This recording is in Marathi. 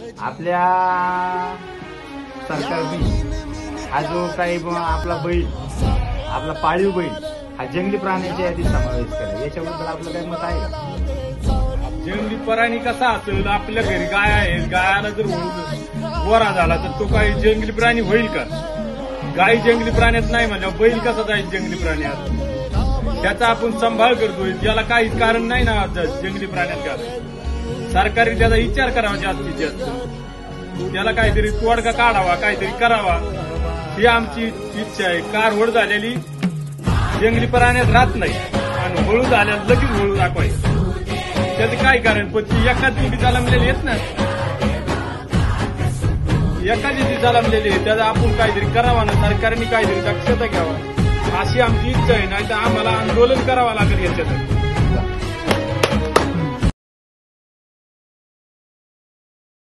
आपल्या सरकारने हा जो काही आपला बैल, आपला पाळीव बैल हा जंगली प्राण्यांच्या यादीत समावेश केला, याच्याबद्दल आपलं काही मत आहे का? जंगली प्राणी कसा असेल, आपल्या घरी गाय आहे, गायाला जर गोरा झाला तर तो काही जंगली प्राणी होईल का? गाय जंगली प्राण्यात नाही म्हणजे बैल कसा जाईल जंगली प्राण्यात? त्याचा आपण सांभाळ करतोय, ज्याला काही कारण नाही ना जंगली प्राण्यात घालायचं. सरकारने त्याचा विचार करावा जास्तीत जास्त, त्याला काहीतरी तोडगा काढावा, काहीतरी करावा, ही आमची इच्छा आहे. कार होड झालेली जंगली प्राण्यात राहत नाही आणि हळू झाल्या लगेच हळू दाखवायचं, त्याचं काय कारण? पण ती एखादी जलमलेली येत ना, एखादी जलमलेली आहे, त्याचा आपण काहीतरी करावा ना, सरकारने काहीतरी दक्षता घ्यावा अशी आमची इच्छा आहे. नाही तर आम्हाला आंदोलन करावं लागेल याच्यात.